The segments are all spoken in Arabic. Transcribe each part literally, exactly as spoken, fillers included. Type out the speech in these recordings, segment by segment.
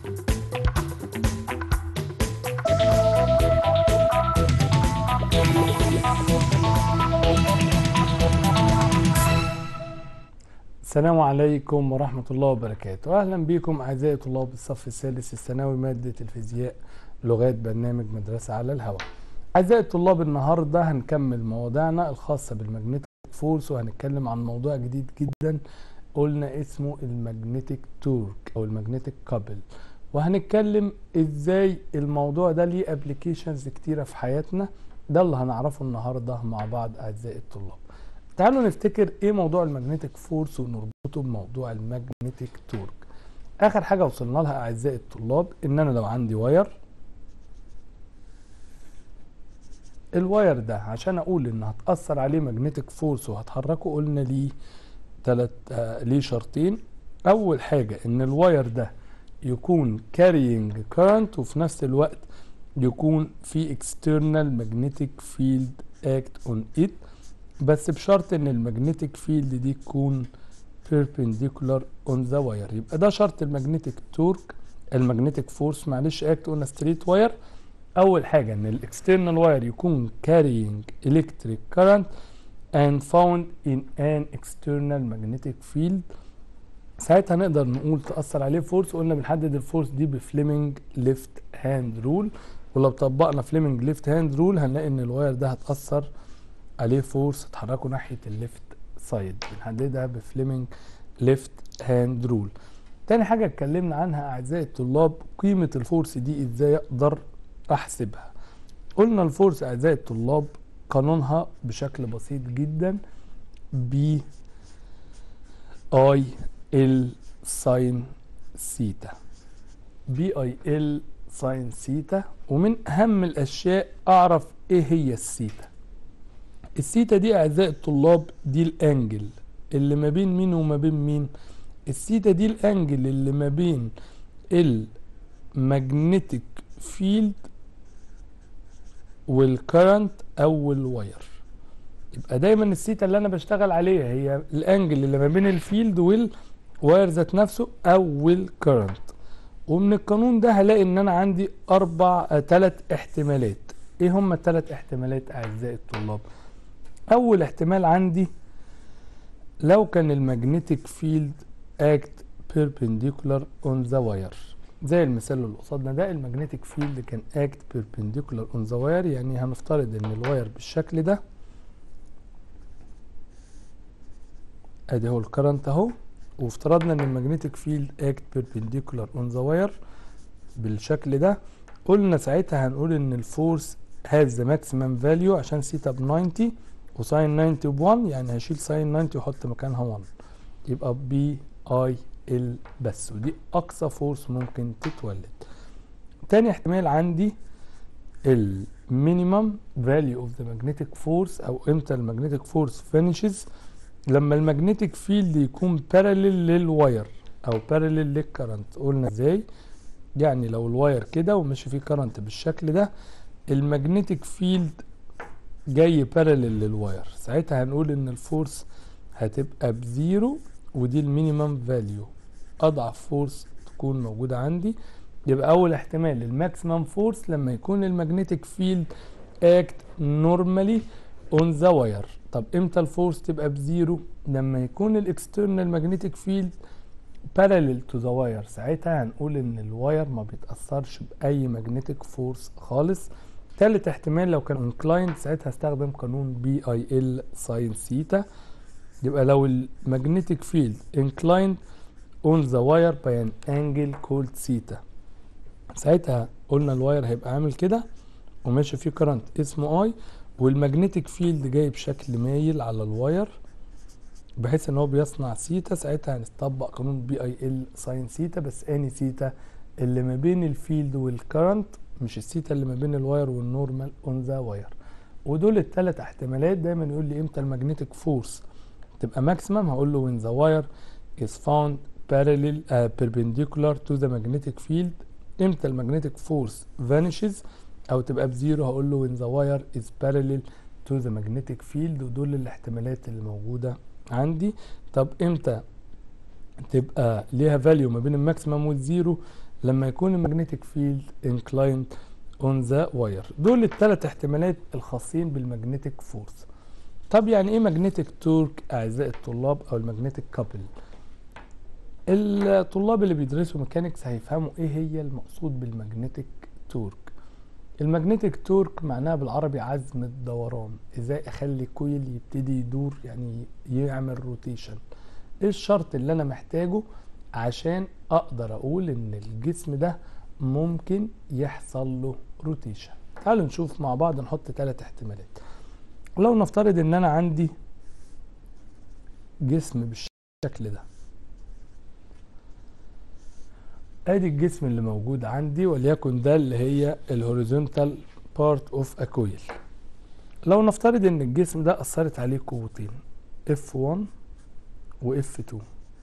السلام عليكم ورحمة الله وبركاته. أهلا بكم أعزائي طلاب الصف الثالث الثانوي مادة الفيزياء لغات برنامج مدرسة على الهواء. أعزائي الطلاب، النهاردة هنكمل مواضيعنا الخاصة بالماجنتيك فورس، وهنتكلم عن موضوع جديد جدا قلنا اسمه الماجنتيك تورك أو الماجنتيك كابل، وهنتكلم ازاي الموضوع ده ليه ابليكيشنز كتيرة في حياتنا. ده اللي هنعرفه النهاردة مع بعض أعزائي الطلاب. تعالوا نفتكر ايه موضوع الماجنتيك فورس ونربطه بموضوع الماجنتيك تورك. اخر حاجه وصلنا لها اعزائي الطلاب ان انا لو عندي واير، الواير ده عشان اقول ان هتاثر عليه ماجنتيك فورس وهتحركه قلنا ليه ثلاث آه ليه شرطين. اول حاجه ان الواير ده يكون كارينج كارنت وفي نفس الوقت يكون في external magnetic field act on it، بس بشرط ان الماجنتيك فيلد دي تكون perpendicular on the wire. يبقى ده شرط الماجنتيك تورك الماجنتيك فورس معلش اكت اون ستريت واير. اول حاجه ان الاكسترنال واير يكون carrying electric current and found in an external magnetic field. ساعتها نقدر نقول تأثر عليه فورس. قلنا بنحدد الفورس دي بفليمنج ليفت هاند رول، ولو طبقنا فليمنج ليفت هاند رول هنلاقي ان الواير ده هتأثر عليه فورس تحركه ناحية الليفت سايد، بنحددها بفليمنج ليفت هاند رول. تاني حاجة اتكلمنا عنها أعزائي الطلاب قيمة الفورس دي ازاي اقدر احسبها. قلنا الفورس أعزائي الطلاب قانونها بشكل بسيط جدا بي اي ال ساين سيتا، بي اي ال ساين سيتا. ومن أهم الأشياء أعرف إيه هي السيتا. السيتا دي أعزائي الطلاب دي الأنجل اللي ما بين مين وما بين مين؟ السيتا دي الأنجل اللي ما بين الماجنتيك فيلد والكرنت أو الواير. يبقى دايما السيتا اللي أنا بشتغل عليها هي الأنجل اللي ما بين الفيلد والواير ذات نفسه أو الكرنت. ومن القانون ده هلاقي إن أنا عندي أربع ثلاث احتمالات. إيه هم الثلاث احتمالات أعزائي الطلاب؟ أول احتمال عندي لو كان الماجنتيك فيلد act perpendicular on the wire، زي المثال اللي قصادنا ده الماجنتيك فيلد كان act perpendicular on the wire. يعني هنفترض ان الواير بالشكل ده، ادي هو الكرنت اهو، وافترضنا ان الماجنتيك فيلد act perpendicular on the wire بالشكل ده. قلنا ساعتها هنقول ان الفورس has the maximum value عشان سيتا ب تسعين وساين تسعين ب واحد، يعني هشيل ساين تسعين واحط مكانها واحد، يبقى بي اي ال بس، ودي اقصى فورس ممكن تتولد. تاني احتمال عندي المينيمم فاليو اوف ذا ماجنتيك فورس، او امتى الماجنتيك فورس فينيشز، لما الماجنتيك فيلد يكون باراليل للواير او باراليل للكرنت. قلنا ازاي؟ يعني لو الواير كده وماشي فيه كرنت بالشكل ده، الماجنتيك فيلد جاي باراليل للواير، ساعتها هنقول ان الفورس هتبقى بزيرو، ودي المينيمم فاليو، اضعف فورس تكون موجودة عندي. يبقى اول احتمال الماكسيمم فورس لما يكون الماجنتيك فيلد اكت نورمالي اون ذا واير. طب امتى الفورس تبقى بزيرو؟ لما يكون الاكسترنال ماجنتيك فيلد باراليل تو ذا واير، ساعتها هنقول ان الواير ما بيتأثرش باي ماجنتيك فورس خالص. ثالث احتمال لو كان انكلايند، ساعتها هستخدم قانون بي اي ال ساين سيتا. يبقى لو الماجنتيك فيلد انكلايند اون ذا واير باي ان انجل كولد سيتا، ساعتها قلنا الواير هيبقى عامل كده وماشي فيه كرنت اسمه اي، والماجنتيك فيلد جاي بشكل مايل على الواير بحيث ان هو بيصنع سيتا. ساعتها هنطبق قانون بي اي ال ساين سيتا، بس اني سيتا اللي ما بين الفيلد والكرنت، مش السيتا اللي ما بين الواير والنورمال اون ذا واير. ودول الثلاث احتمالات. دايما يقول لي امتى الماجنتيك فورس تبقى ماكسيمم، هقول له when the wire is found parallel uh, perpendicular to the magnetic field. امتى الماجنتيك فورس vanishes او تبقى بزيرو، هقول له when the wire is parallel to the magnetic field. ودول الاحتمالات اللي موجودة عندي. طب امتى تبقى ليها فاليو ما بين الماكسيمم والزيرو؟ لما يكون المagnetic field inclined on the wire. دول الثلاث احتمالات الخاصين بالمagnetic force. طب يعني ايه magnetic torque اعزائي الطلاب او المagnetic couple؟ الطلاب اللي بيدرسوا ميكانيكس هيفهموا ايه هي المقصود بالمagnetic torque. المagnetic torque معناها بالعربي عزم الدوران، ازاي اخلي كويل يبتدي يدور يعني يعمل روتيشن. ايه الشرط اللي انا محتاجه عشان اقدر اقول ان الجسم ده ممكن يحصل له روتيشن؟ تعالوا نشوف مع بعض، نحط ثلاث احتمالات. لو نفترض ان انا عندي جسم بالشكل ده، ادي الجسم اللي موجود عندي، وليكن ده اللي هي الهوريزونتال بارت اوف ا كويل. لو نفترض ان الجسم ده اثرت عليه قوتين اف واحد و اف اتنين.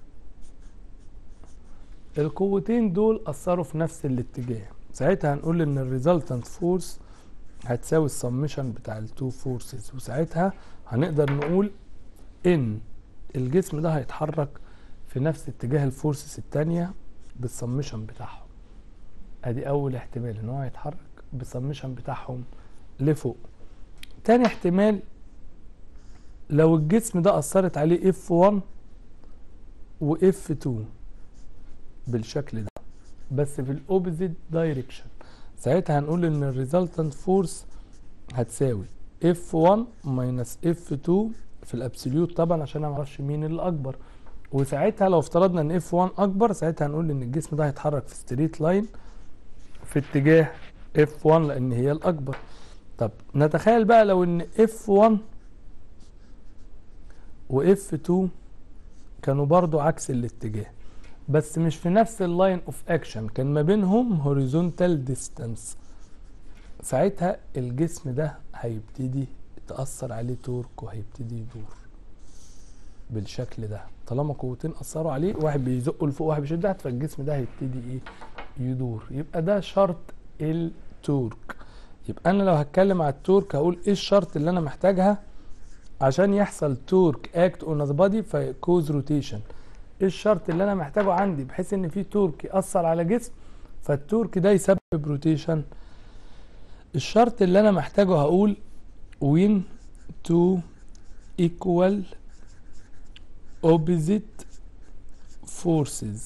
القوتين دول اثروا في نفس الاتجاه، ساعتها هنقول ان الريزلتنت فورس هتساوي السمشن بتاع التو فورسز، وساعتها هنقدر نقول ان الجسم ده هيتحرك في نفس اتجاه الفورسز التانية بالسمشن بتاعهم. ادي اول احتمال، ان هو هيتحرك بالسمشن بتاعهم لفوق. تاني احتمال، لو الجسم ده اثرت عليه اف واحد و اف اتنين بالشكل ده بس في الاوبزيت دايركشن، ساعتها هنقول ان الريزلتنت فورس هتساوي اف واحد ماينس اف اتنين في الابسوليوت طبعا عشان انا معرفش مين اللي اكبر. وساعتها لو افترضنا ان اف واحد اكبر، ساعتها هنقول ان الجسم ده هيتحرك في ستريت لاين في اتجاه اف واحد لان هي الاكبر. طب نتخيل بقى لو ان اف واحد و اف اتنين كانوا برضو عكس الاتجاه، بس مش في نفس اللاين اوف اكشن، كان ما بينهم هوريزونتال ديستانس، ساعتها الجسم ده هيبتدي تأثر عليه تورك وهيبتدي يدور بالشكل ده. طالما قوتين اثروا عليه، واحد بيزقه لفوق واحد بيشد تحت، فالجسم ده هيبتدي ايه؟ يدور. يبقى ده شرط التورك. يبقى انا لو هتكلم على التورك هقول ايه الشرط اللي انا محتاجها عشان يحصل تورك اكت اون ذا بادي فيكوز روتيشن. ايه الشرط اللي انا محتاجه عندي بحيث ان في تورك ياثر على جسم فالتورك ده يسبب روتيشن؟ الشرط اللي انا محتاجه هقول when two equal opposite forces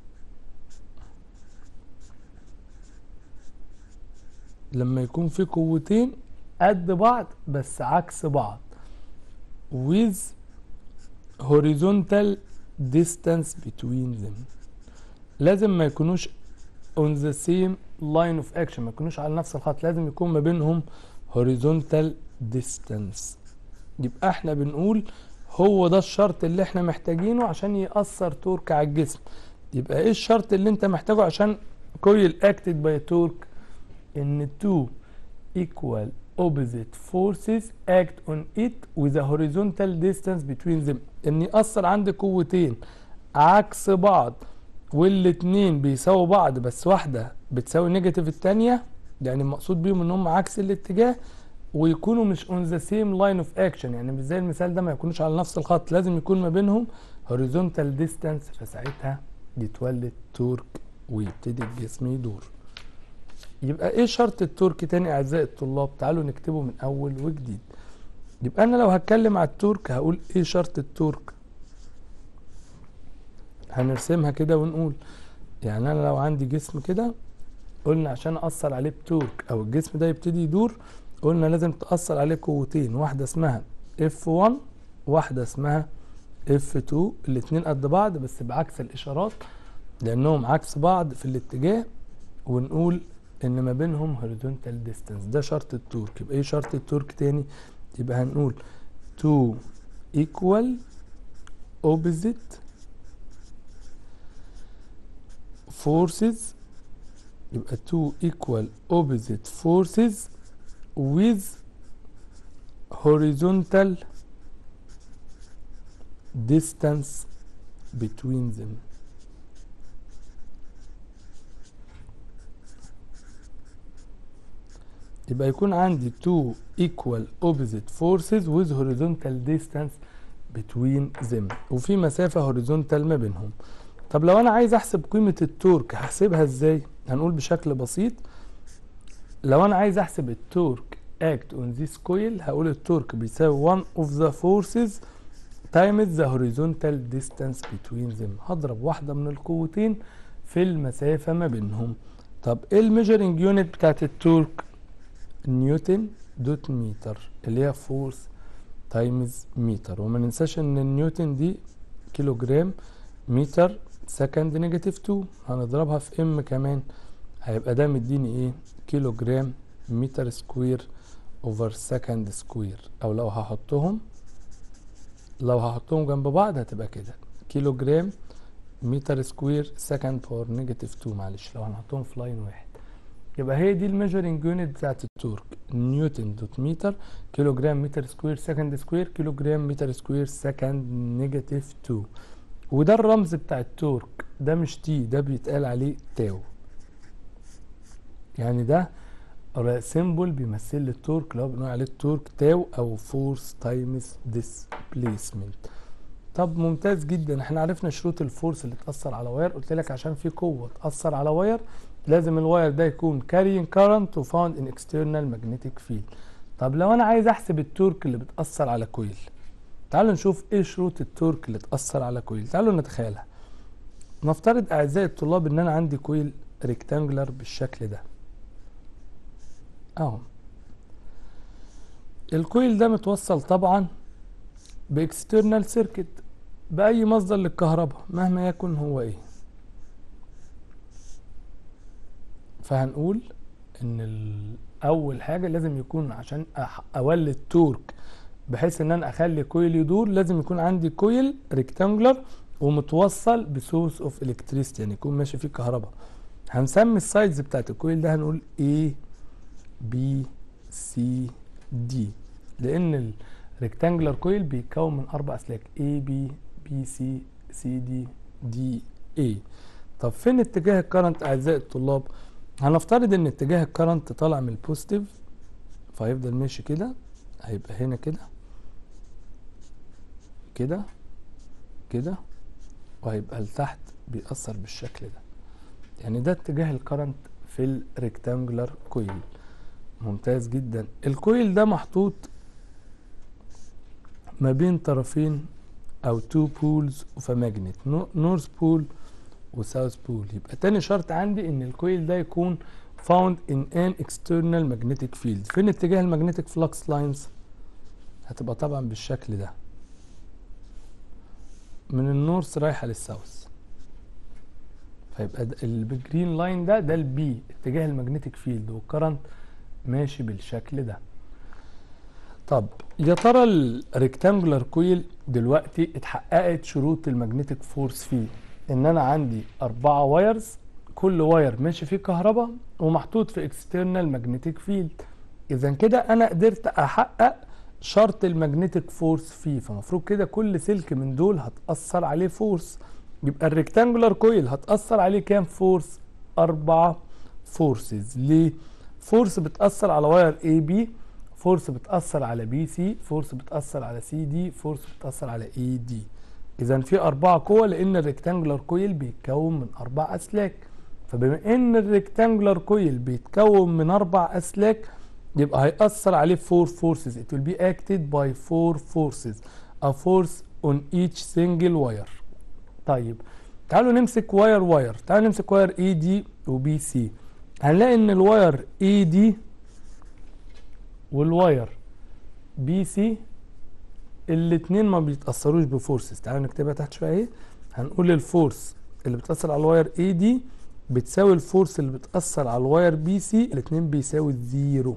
لما يكون في قوتين قد بعض بس عكس بعض with horizontal distance between them. لازم ما يكونوش on the same line of action، ما يكونوش على نفس الخط، لازم يكون ما بينهم horizontal distance. يبقى احنا بنقول هو ده الشرط اللي احنا محتاجينه عشان يأثر تورك على الجسم. يبقى ايه الشرط اللي انت محتاجه عشان كويل acted by torque؟ ان two equal opposite forces act on it with a horizontal distance between them. ان يأثر عندي قوتين عكس بعض والاتنين بيساووا بعض بس واحدة بتساوي نيجاتيف التانية، يعني المقصود بيهم ان هم عكس الاتجاه، ويكونوا مش on the same line of action، يعني مش زي المثال ده ما يكونوش على نفس الخط، لازم يكون ما بينهم horizontal distance، فساعتها يتولد تورك ويبتدي الجسم يدور. يبقى ايه شرط التورك تاني اعزائي الطلاب؟ تعالوا نكتبه من اول وجديد. يبقى انا لو هتكلم على التورك هقول ايه شرط التورك؟ هنرسمها كده ونقول يعني انا لو عندي جسم كده، قلنا عشان اثر عليه بتورك او الجسم ده يبتدي يدور، قلنا لازم تأثر عليه قوتين، واحدة اسمها اف واحد واحدة اسمها اف اتنين، الاتنين قد بعض بس بعكس الاشارات لانهم عكس بعض في الاتجاه، ونقول ان ما بينهم horizontal distance. ده شرط التورك. يبقى ايه شرط التورك تاني؟ يبقى هنقول two equal opposite forces، يبقى two equal opposite forces with horizontal distance between them. يبقى يكون عندي two equal opposite forces with horizontal distance between them، وفي مسافة horizontal ما بينهم. طب لو انا عايز احسب قيمة التورك هحسبها ازاي؟ هنقول بشكل بسيط، لو انا عايز احسب التورك act on this coil هقول التورك بيساوي one of the forces times the horizontal distance between them. هضرب واحدة من القوتين في المسافة ما بينهم. طب ايه الميجرنج يونت بتاعت التورك؟ نيوتن دوت متر، اللي هي فورس تايمز متر. وما ننساش ان النيوتن دي كيلو جرام متر سكند نيجاتيف اتنين، هنضربها في ام كمان، هيبقى ده مديني ايه؟ كيلو جرام متر سكوير اوفر سكند سكوير. او لو هحطهم لو هحطهم جنب بعض هتبقى كده كيلو جرام متر سكوير سكند باور نيجاتيف اتنين. معلش لو هنحطهم في لاين واحد، يبقى هي دي الميجرنج يونت بتاعت التورك، نيوتن دوت متر كيلو جرام متر سكوير سكند سكوير كيلو جرام متر سكوير سكند نيجاتيف اتنين. وده الرمز بتاع التورك، ده مش تي، ده بيتقال عليه تاو. يعني ده سيمبل بيمثل لي التورك اللي هو بنقول عليه التورك تاو او فورس تايمز ديسبليسمنت. طب ممتاز جدا، احنا عرفنا شروط الفورس اللي تأثر على واير. قلت لك عشان في قوة تأثر على واير لازم الواير ده يكون carrying current و found in external magnetic field. طب لو انا عايز احسب التورك اللي بتأثر على كويل، تعالوا نشوف ايه شروط التورك اللي تأثر على كويل. تعالوا نتخيلها. نفترض اعزائي الطلاب ان انا عندي كويل ريكتانجلر بالشكل ده اهو. الكويل ده متوصل طبعا باكسترنال سيركت، باي مصدر للكهرباء مهما يكن هو ايه. فهنقول ان اول حاجه لازم يكون عشان اولد تورك بحيث ان انا اخلي كويل يدور لازم يكون عندي كويل ريكتانجلر ومتوصل بسورس اوف الكتريستي، يعني يكون ماشي فيه كهرباء. هنسمي السايدز بتاعت الكويل ده هنقول A B C D، لان الريكتانجلر كويل بيتكون من اربع اسلاك A B B C C D D A. طب فين اتجاه الكرنت اعزائي الطلاب؟ هنفترض ان اتجاه الكرنت طالع من البوزيتيف، فهيفضل ماشي كده، هيبقى هنا كده كده كده، وهيبقى لتحت بيأثر بالشكل ده. يعني ده اتجاه الكرنت في الريكتانجلر كويل. ممتاز جدا. الكويل ده محطوط ما بين طرفين او تو بولز اوف ماجنت، نورث بول وساوث بول. يبقى تاني شرط عندي ان الكويل ده يكون found in an external magnetic field. فين اتجاه المagnetic flux lines؟ هتبقى طبعا بالشكل ده، من النورث رايحه للساوث. فيبقى الجرين لاين ده ده البي اتجاه المagnetic field، والكرنت ماشي بالشكل ده. طب يا ترى الريكتانجولار كويل دلوقتي اتحققت شروط المagnetic فورس فيه، ان انا عندي اربعة وايرز، كل واير ماشي فيه كهرباء ومحطوط في اكسترنال ماجنتيك فيلد. اذا كده انا قدرت احقق شرط الماجنتيك فورس فيه، فمفروض كده كل سلك من دول هتأثر عليه فورس. يبقى الريكتانجولار كويل هتأثر عليه كام فورس؟ اربع فورسز. ليه؟ فورس بتأثر على واير اي بي، فورس بتأثر على بي سي، فورس بتأثر على سي دي، فورس بتأثر على اي دي. اذا في اربعة قوى، لان الريكتانجولار كويل بيتكون من اربع اسلاك. فبما ان الريكتانجولار كويل بيتكون من اربع اسلاك يبقى هيأثر عليه four forces. It will be acted by four forces. A force on each single wire. طيب تعالوا نمسك واير واير. تعالوا نمسك واير اي دي وبي سي. هنلاقي ان الواير اي دي والواير بي سي الاتنين ما بيتأثروش بفورسز. تعالوا نكتبها تحت شوية اهي. هنقول الفورس اللي بتأثر على الواير اي دي بتساوي الفورس اللي بتأثر على الواير بي سي، الاتنين بيساوي زيرو.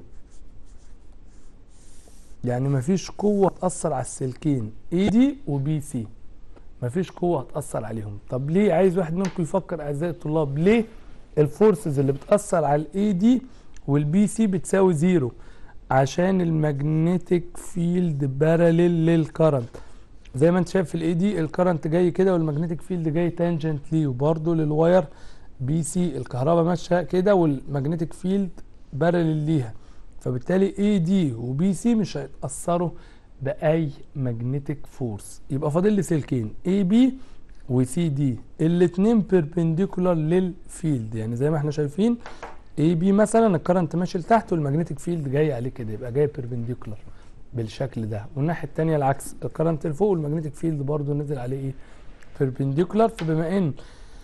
يعني مفيش قوة تأثر على السلكين اي دي وبي سي، مفيش قوة هتأثر عليهم. طب ليه؟ عايز واحد منكم يفكر اعزائي الطلاب، ليه الفورسز اللي بتأثر على الاي دي والبي سي بتساوي زيرو؟ عشان الماجنتيك فيلد باراليل للكرنت. زي ما انت شايف في الاي دي الكرنت جاي كده والماجنتيك فيلد جاي تانجنت ليه، وبرده للواير بي سي الكهرباء ماشيه كده والماجنتيك فيلد باراليل ليها. فبالتالي اي دي وبي سي مش هيتاثروا باي ماجنتيك فورس. يبقى فاضل لي سلكين اي بي وسي دي الاتنين بيربنديكولار للفيلد، يعني زي ما احنا شايفين اي بي مثلا الكرنت ماشي لتحت والمagnetic فيلد جاي عليه كده، يبقى جاي بيربنديكولار بالشكل ده. والناحيه الثانيه العكس، الكرنت لفوق والمagnetic فيلد برضو نزل عليه ايه؟ بيربنديكولار. فبما ان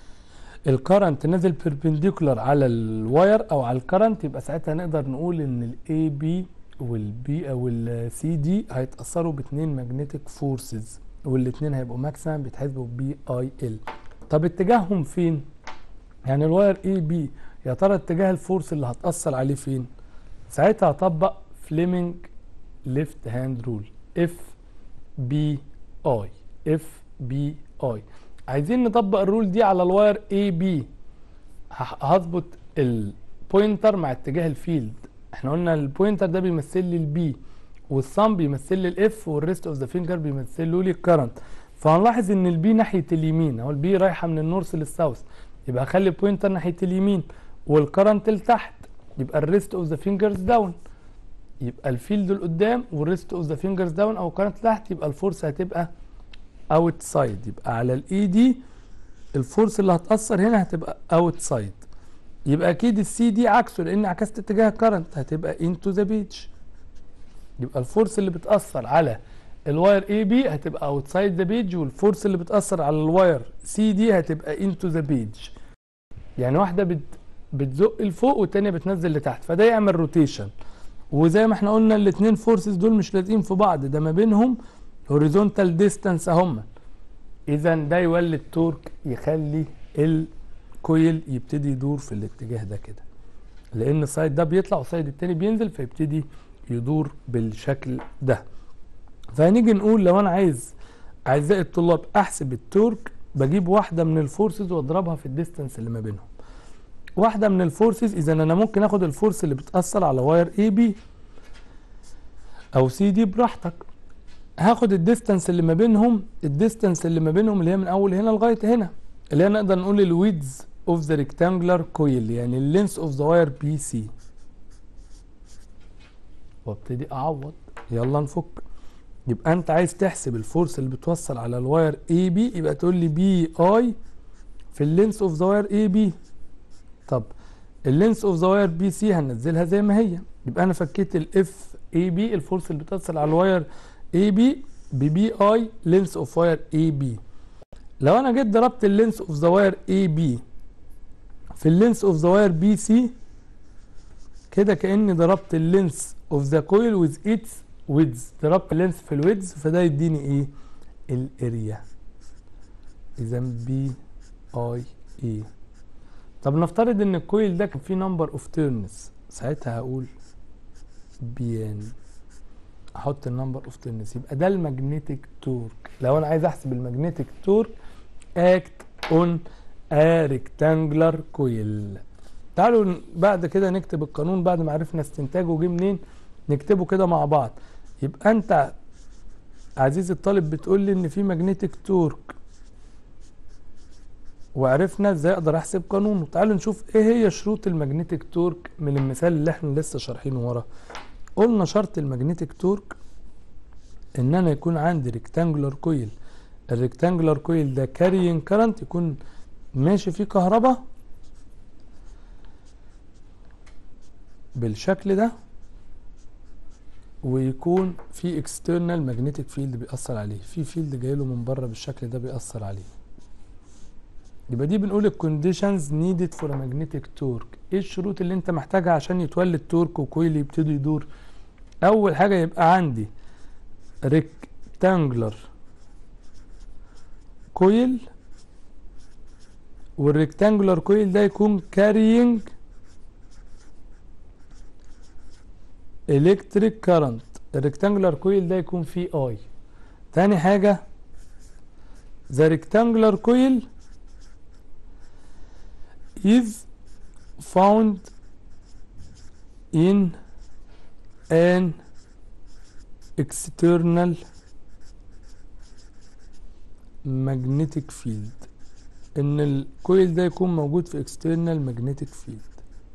الكرنت نازل بيربنديكولار على الواير او على الكرنت، يبقى ساعتها نقدر نقول ان الاي بي والبي او السي دي هيتاثروا باثنين ماجنتيك فورسز، والاثنين هيبقوا ماكسيمم بيتحسبوا بي اي ال. طب اتجاههم فين؟ يعني الواير اي بي يا ترى اتجاه الفورس اللي هتاثر عليه فين؟ ساعتها هطبق فليمنج ليفت هاند رول، اف بي اي اف بي اي. عايزين نطبق الرول دي على الواير اي بي، هظبط البوينتر مع اتجاه الفيلد. احنا قلنا البوينتر ده بيمثل لي البي، والصم بيمثل لي الاف، والريست اوف ذا فينجر بيمثل لي الكرنت. فهنلاحظ ان البي ناحيه اليمين، اهو البي رايحه من النورث للساوث، يبقى اخلي البوينتر ناحيه اليمين والكرنت لتحت، يبقى الريست اوف ذا فينجرز داون، يبقى الفيلد لقدام والريست اوف ذا فينجرز داون او كرنت تحت، يبقى الفورس هتبقى اوت سايد. يبقى على الاي دي الفورس اللي هتاثر هنا هتبقى اوت سايد. يبقى اكيد السي دي عكسه، لان عكست اتجاه الكرنت هتبقى انتو ذا بيج. يبقى الفورس اللي بتاثر على الواير اي بي هتبقى اوت سايد ذا بيج، والفورس اللي بتاثر على الواير سي دي هتبقى انتو ذا بيج. يعني واحده بت بتزق لفوق والثانيه بتنزل لتحت، فده يعمل روتيشن. وزي ما احنا قلنا الاثنين فورسز دول مش لازقين في بعض، ده ما بينهم هوريزونتال ديستانس اهم. اذا ده يولد تورك يخلي الكويل يبتدي يدور في الاتجاه ده كده، لان السايد ده بيطلع والسايد التاني بينزل، فيبتدي يدور بالشكل ده. فهنيجي نقول لو انا عايز اعزائي الطلاب احسب التورك، بجيب واحده من الفورسز واضربها في الديستانس اللي ما بينهم. واحده من الفورسز، اذا انا ممكن اخد الفورس اللي بتاثر على واير اي بي او سي دي براحتك، هاخد الديستانس اللي ما بينهم، الديستانس اللي ما بينهم اللي هي من اول هنا لغايه هنا، اللي هي نقدر نقول الويدز اوف ذا ريكتانجلر كويل، يعني اللينس اوف ذا واير بي سي. وابتدي اعوض، يلا نفك. يبقى انت عايز تحسب الفورس اللي بتوصل على الواير اي بي، يبقى تقول لي بي اي في اللينس اوف ذا واير اي بي. طب اللينس اوف ذا واير بي سي هننزلها زي ما هي، يبقى انا فكيت الاف اي بي الفورس اللي بتوصل على الواير اي بي ببي اي لينس اوف واير اي بي. لو انا جيت ضربت اللينس اوف ذا واير اي بي في اللينس اوف ذا واير بي سي، كده كاني ضربت اللينس اوف ذا كويل ويز اتس ويدز، ضربت اللينس في الويدز، فده يديني ايه؟ الاريا. اذا بي اي اي. طب نفترض ان الكويل ده كان فيه نمبر اوف تيرنز، ساعتها هقول بيان، احط النمبر اوف تيرنز، يبقى ده المagnetic تورك. لو انا عايز احسب المagnetic تورك اكت اون ا ريكتانجلر كويل. تعالوا بعد كده نكتب القانون بعد ما عرفنا استنتاجه جه منين، نكتبه كده مع بعض. يبقى انت عزيزي الطالب بتقول لي ان في magnetic تورك، وعرفنا ازاي اقدر احسب قانونه. تعالوا نشوف ايه هي شروط المagnetic تورك من المثال اللي احنا لسه شارحينه ورا. قلنا شرط المagnetic تورك ان انا يكون عندي ريكتانجلر كويل، الريكتانجلر كويل ده كاريين كارنت، يكون ماشي فيه كهرباء بالشكل ده، ويكون في اكسترنال ماجنتيك فيلد بيأثر عليه، في فيلد جاي له من بره بالشكل ده بيأثر عليه. يبقى دي بنقول الكونديشنز نيدد فور ماجنتيك تورك. ايه الشروط اللي انت محتاجها عشان يتولد تورك وكويل يبتدي يدور؟ اول حاجه يبقى عندي ريكتانجلر كويل، والريكتانجلر كويل ده يكون كارينج الكتريك كارنت، الريكتانجلر كويل ده يكون فيه اي. تاني حاجه the rectangular coil is found in an external magnetic field، ان الكويل ده يكون موجود في external magnetic field،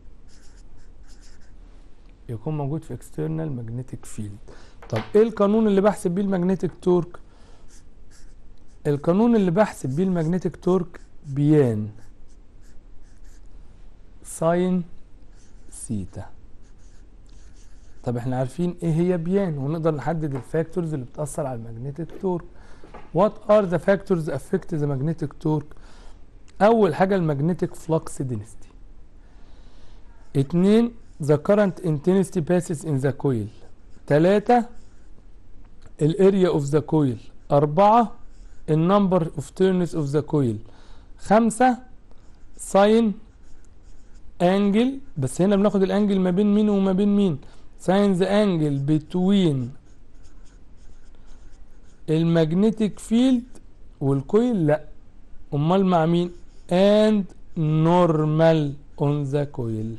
يكون موجود في external magnetic field. طب ايه القانون اللي بحسب بيه المagnetic تورك؟ القانون اللي بحسب بيه المagnetic تورك بيان ساين سيتا. طب احنا عارفين ايه هي بيان ونقدر نحدد الفاكتورز اللي بتأثر على المagnetic تورك. What are the factors affect the magnetic torque؟ أول حاجة المagnetic flux density. اتنين the current intensity passes in the coil. تلاتة الاريا of the coil. أربعة النمبر of turns of the coil. خمسة ساين انجل، بس هنا بناخد الانجل ما بين مين وما بين مين؟ ساين ذا انجل بتوين المagnetic فيلد والكويل. لا، امال مع مين؟ and normal on the coil.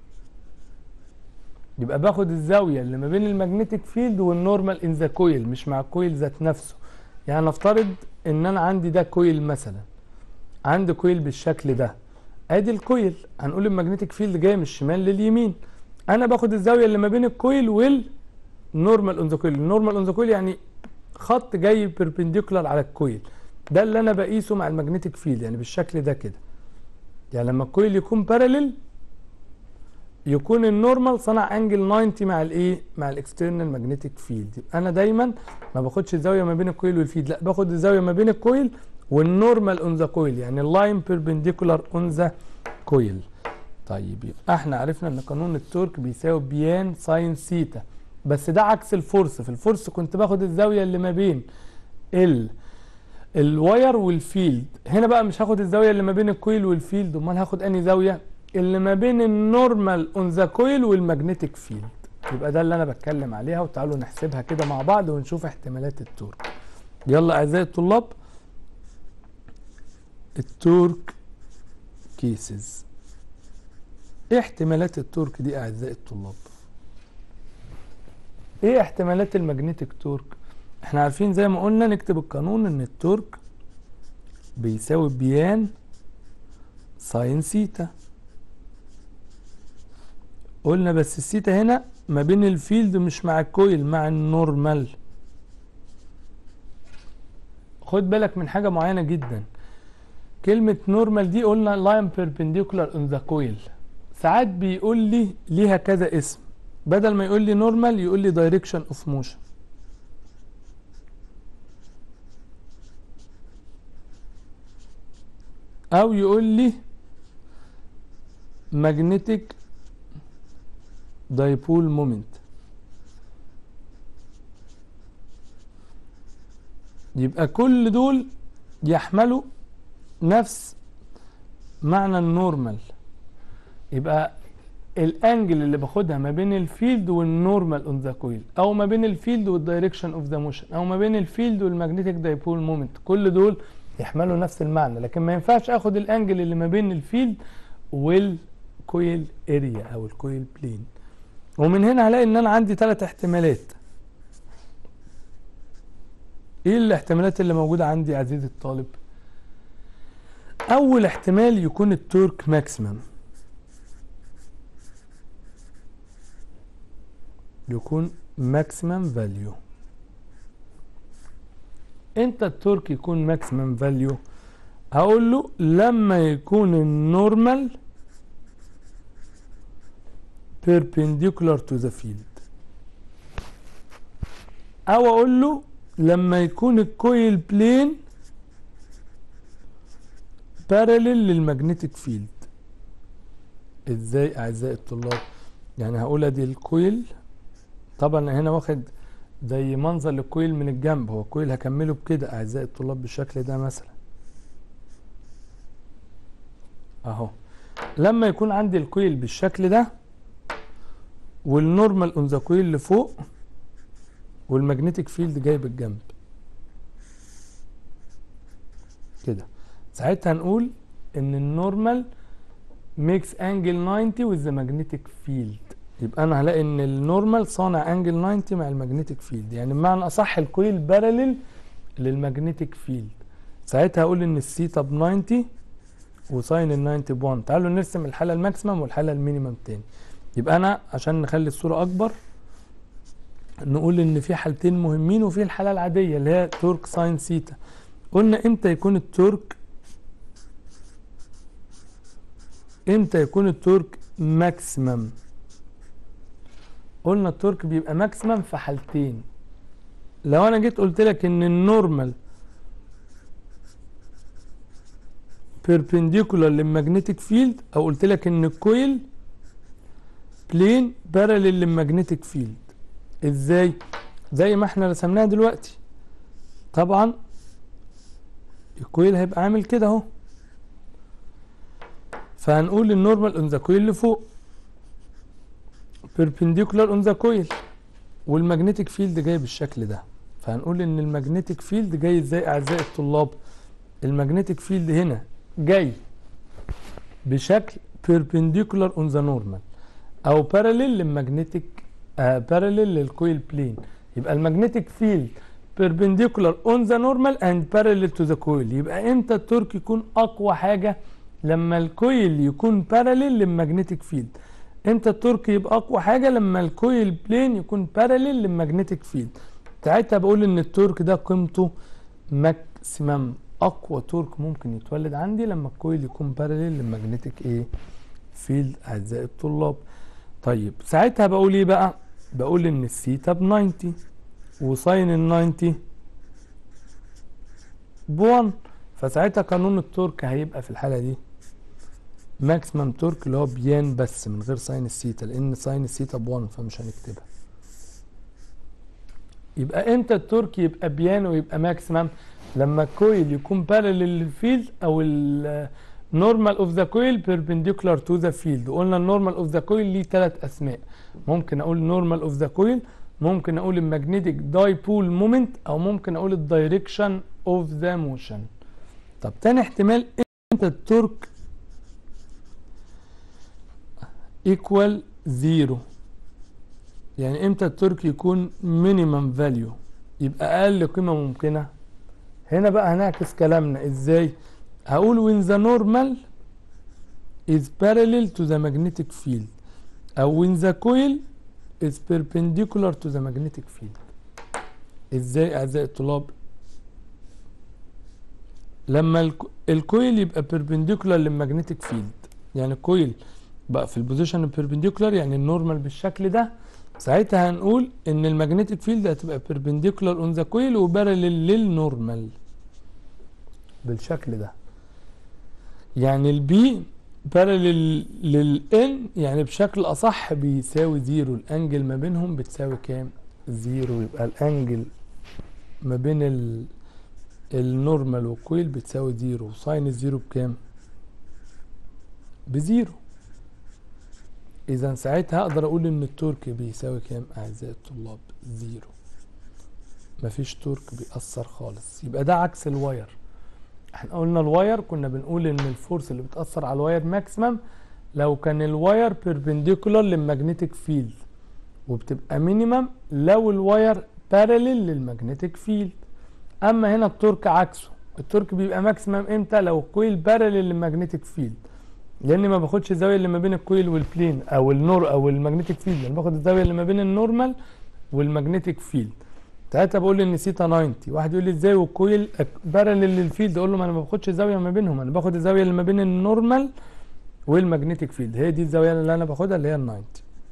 يبقى باخد الزاويه اللي ما بين المagnetic فيلد والنورمال ان ذا كويل، مش مع الكويل ذات نفسه. يعني نفترض ان انا عندي ده كويل مثلا، عندي كويل بالشكل ده، ادي الكويل، هنقول المagnetic فيلد جاي من الشمال لليمين، انا باخد الزاويه اللي ما بين الكويل والنورمال اون ذا كويل. النورمال اون ذا كويل يعني خط جاي بيربنديكولار على الكويل، ده اللي انا بقيسه مع المagnetic فيلد، يعني بالشكل ده كده. يعني لما الكويل يكون باراليل يكون النورمال صنع انجل تسعين مع الايه؟ مع الاكسترنال ماجنتيك فيلد. يبقى انا دايما ما باخدش الزاويه ما بين الكويل والفيلد، لا باخد الزاويه ما بين الكويل والنورمال اون ذا كويل، يعني اللاين بيربنديكولار اون ذا كويل. طيب يبقى احنا عرفنا ان قانون التورك بيساوي بيان ساين سيتا، بس ده عكس الفورس. في الفورس كنت باخد الزاويه اللي ما بين ال الواير والفيلد، هنا بقى مش هاخد الزاويه اللي ما بين الكويل والفيلد، امال هاخد انهي زاويه؟ اللي ما بين النورمال اون ذا كويل والماجنتيك فيلد. يبقى ده اللي انا بتكلم عليها، وتعالوا نحسبها كده مع بعض ونشوف احتمالات التورك. يلا اعزائي الطلاب، التورك كيسز. ايه احتمالات التورك دي اعزائي الطلاب؟ ايه احتمالات الماجنتيك تورك؟ احنا عارفين زي ما قلنا نكتب القانون ان التورك بيساوي بيان ساين سيتا. قلنا بس السيتا هنا ما بين الفيلد مش مع الكويل، مع النورمال. خد بالك من حاجة معينة جدا، كلمة نورمال دي قلنا لاين بيربنديكولار اون ذا كويل، ساعات بيقول لي ليها كذا اسم، بدل ما يقول لي نورمال يقول لي دايركشن اوف موشن، او يقول لي ماجنتيك دايبول مومنت. يبقى كل دول يحملوا نفس معنى النورمال. يبقى الانجل اللي باخدها ما بين الفيلد والنورمال اون ذا كويل، او ما بين الفيلد والدايركشن اوف ذا موشن، او ما بين الفيلد والماجنتيك دايبول مومنت، كل دول يحملوا نفس المعنى. لكن ما ينفعش اخد الانجل اللي ما بين الفيلد والكويل اريا او الكويل بلين. ومن هنا هلاقي ان انا عندي ثلاث احتمالات. ايه الاحتمالات اللي موجودة عندي عزيزي الطالب؟ اول احتمال يكون التورك ماكسيمم، يكون ماكسيمم فاليو. امتى التورك يكون ماكسيمم فاليو؟ هقول له لما يكون النورمال perpendicular to the field، او اقول له لما يكون الكويل بلين parallel للمagnetic فيلد. ازاي اعزائي الطلاب؟ يعني هقول ادي الكويل، طبعا هنا واخد زي منظر للكويل من الجنب، هو الكويل هكمله بكده اعزائي الطلاب بالشكل ده مثلا اهو. لما يكون عندي الكويل بالشكل ده والنورمال اون ذا كويل اللي فوق والماجنتيك فيلد جاي بالجنب كده، ساعتها هنقول ان النورمال ميكس انجل تسعين with the magnetic field. يبقى انا هلاقي ان النورمال صانع انجل تسعين مع الماجنتيك فيلد، يعني بمعنى اصح الكويل باراليل للماجنتيك فيلد. ساعتها هقول ان الثيتا ب تسعين وساين ال تسعين ب واحد. تعالوا نرسم الحاله الماكسيمم والحاله المينيمم تاني. يبقى انا عشان نخلي الصوره اكبر نقول ان في حالتين مهمين، وفي الحاله العاديه اللي هي تورك ساين ثيتا. قلنا امتى يكون التورك امتى يكون التورك ماكسيمم؟ قلنا التورك بيبقى ماكسيمم في حالتين. لو انا جيت قلت لك ان النورمال بيربنديكولار للمagnetic فيلد، او قلت لك ان الكويل بلين باراليل للمagnetic فيلد. ازاي؟ زي ما احنا رسمناها دلوقتي. طبعا الكويل هيبقى عامل كده اهو، فهنقول النورمال اون ذا كويل لفوق بيربنديكولار اون ذا كويل، والمagnetic فيلد جاي بالشكل ده. فهنقول ان المagnetic فيلد جاي ازاي اعزائي الطلاب؟ المagnetic فيلد هنا جاي بشكل perpendicular on the normal او parallel للمagnetic آه parallel للكويل بلين. يبقى المagnetic field perpendicular on the normal and parallel to the coil. يبقى امتى التورك يكون اقوى حاجة؟ لما الكويل يكون parallel للمagnetic field. امتى التورك يبقى اقوى حاجة؟ لما الكويل بلين يكون parallel للمagnetic field. ساعتها بقول ان التورك ده قيمته ماكسيمم. اقوى تورك ممكن يتولد عندي لما الكويل يكون باراليل للمagnetic ايه فيلد اعزائي الطلاب. طيب ساعتها بقول ايه بقى؟ بقول ان الثيتا ب تسعين وساين ال تسعين ب واحد، فساعتها قانون التورك هيبقى في الحاله دي ماكسيمم تورك اللي هو بيان بس من غير ساين الثيتا، لان ساين الثيتا ب واحد فمش هنكتبها. يبقى امتى التورك يبقى بيان ويبقى ماكسيمم؟ لما الكويل يكون باراليل للفيلد او النورمال اوف ذا كويل بيربنديكولار تو ذا فيلد. وقلنا النورمال اوف ذا كويل ليه ثلاث اسماء. ممكن اقول نورمال اوف ذا كويل، ممكن اقول الماجنتيك دايبول مومنت، او ممكن اقول الدايركشن اوف ذا موشن. طب تاني احتمال، امتى التورك ايكوال زيرو؟ يعني امتى التورك يكون مينيمم فاليو، يبقى اقل قيمه ممكنه؟ هنا بقى هنعكس كلامنا ازاي؟ هقول when the normal is parallel to the magnetic field او when the coil is perpendicular to the magnetic field. ازاي اعزائي الطلاب؟ لما الكويل يبقى perpendicular للمagnetic field، يعني الكويل بقى في البوزيشن البيربنديكولار، يعني النورمال بالشكل ده، ساعتها هنقول ان المagnetic field هتبقى perpendicular on the coil وباراليل للنورمال بالشكل ده. يعني البي باراليل للان، يعني بشكل اصح بيساوي زيرو. الانجل ما بينهم بتساوي كام؟ زيرو. يبقى الانجل ما بين ال النورمال والكويل بتساوي زيرو. ساين الزيرو بكام؟ بزيرو. اذا ساعتها اقدر اقول ان التورك بيساوي كام اعزائي الطلاب؟ زيرو. مفيش تورك بيأثر خالص. يبقى ده عكس الواير. احنا قلنا الواير كنا بنقول ان الفورس اللي بتأثر على الواير ماكسيمم لو كان الواير بيربنديكولار للمagnetic فيلد، وبتبقى مينيمم لو الواير باراليل للمagnetic فيلد. اما هنا التورك عكسه. التورك بيبقى ماكسيمم امتى؟ لو الكويل باراليل للمagnetic فيلد، لان ما باخدش الزاويه اللي ما بين الكويل والبلين او النور او المagnetic فيلد، انا باخد الزاويه اللي ما بين النورمال والمagnetic فيلد. ساعتها بقول ان سيتا تسعين. واحد يقول لي ازاي والكويل باراليل للفيلد؟ اقول له ما انا ما باخدش الزاويه ما بينهم، انا باخد الزاويه اللي ما بين النورمال والمagnetic فيلد، هي دي الزاويه اللي انا باخدها اللي هي ال تسعين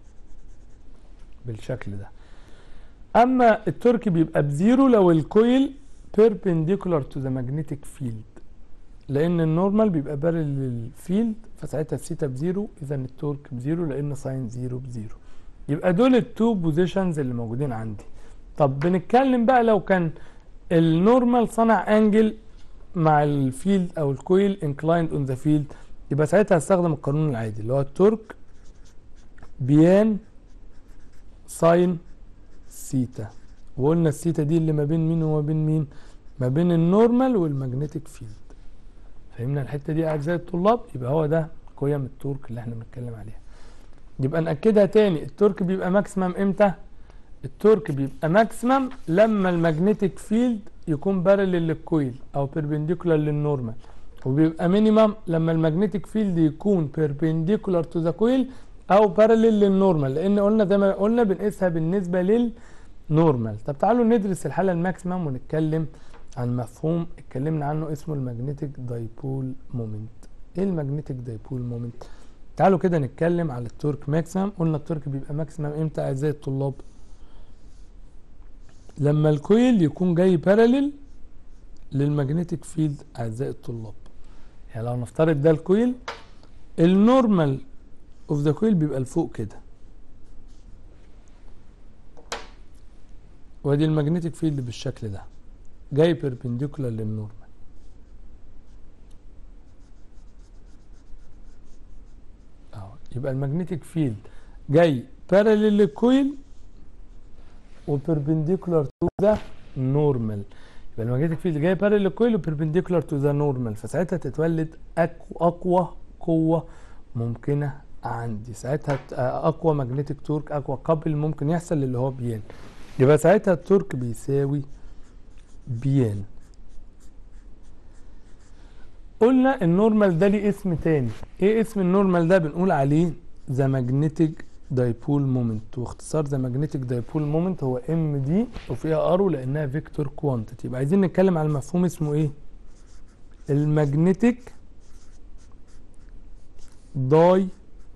بالشكل ده. اما التورك بيبقى بزيرو لو الكويل بيربنديكولار تو ذا magnetic فيلد، لان النورمال بيبقى باراليل للفيلد، فساعتها الثيتا بزيرو، اذا التورك بزيرو لان ساين زيرو بزيرو. يبقى دول التو بوزيشنز اللي موجودين عندي. طب بنتكلم بقى لو كان النورمال صنع انجل مع الفيلد او الكويل انكلايند اون ذا فيلد، يبقى ساعتها هستخدم القانون العادي اللي هو التورك بيان ساين ثيتا. وقلنا الثيتا دي اللي ما بين مين وما بين مين؟ ما بين النورمال والمagnetic فيلد. فهمنا الحته دي اعزائي الطلاب؟ يبقى هو ده قيم التورك اللي احنا بنتكلم عليها. يبقى ناكدها تاني، التورك بيبقى ماكسيمم امتى؟ التورك بيبقى ماكسيمم لما المagnetic فيلد يكون باراليل للكويل او بيربنديكولار للنورمال، وبيبقى مينيمم لما المagnetic فيلد يكون بيربنديكولار تو ذا كويل او باراليل للنورمال، لان قلنا زي ما قلنا بنقيسها بالنسبه للنورمال. طب تعالوا ندرس الحاله الماكسيمم ونتكلم عن مفهوم اتكلمنا عنه اسمه الماجنتيك دايبول مومنت. ايه الماجنتيك دايبول مومنت؟ تعالوا كده نتكلم على التورك ماكسيمم. قلنا التورك بيبقى ماكسيمم امتى اعزائي الطلاب؟ لما الكويل يكون جاي باراليل للماجنتيك فيلد اعزائي الطلاب. يعني لو نفترض ده الكويل، النورمال اوف ذا كويل بيبقى لفوق كده، وادي الماجنتيك فيلد بالشكل ده جاي بيربنديكولار للنورمال. اهو يبقى الماجنتيك فيلد جاي باراليل للكويل وبيربنديكولار تو ذا نورمال. يبقى الماجنتيك فيلد جاي باراليل للكويل وبيربنديكولار تو ذا نورمال، فساعتها تتولد اقوى قوه ممكنه عندي. ساعتها اقوى ماجنتيك تورك، اقوى قبل ممكن يحصل اللي هو بيان. يبقى ساعتها التورك بيساوي بيان. قلنا النورمال ده ليه اسم تاني. ايه اسم النورمال ده؟ بنقول عليه ذا ماجنتيك دايبول مومنت، واختصار ذا ماجنتيك دايبول مومنت هو ام دي وفيها ارو لانها فيكتور كوانتيتي. يبقى عايزين نتكلم على المفهوم اسمه ايه؟ الماجنتيك دايبول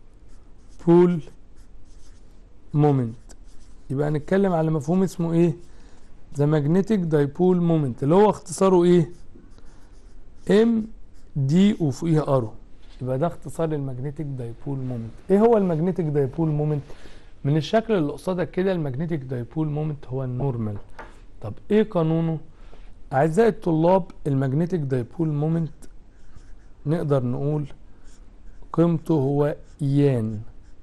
مومنت. يبقى هنتكلم على مفهوم اسمه ايه؟ ذا ماجنتيك دايبول مومنت اللي هو اختصاره ايه؟ ام دي وفوقيها ارو. يبقى ده اختصار الماجنتيك دايبول مومنت. ايه هو الماجنتيك دايبول مومنت؟ من الشكل اللي قصادك كده الماجنتيك دايبول مومنت هو النورمال. طب ايه قانونه؟ اعزائي الطلاب الماجنتيك دايبول مومنت نقدر نقول قيمته هو يان،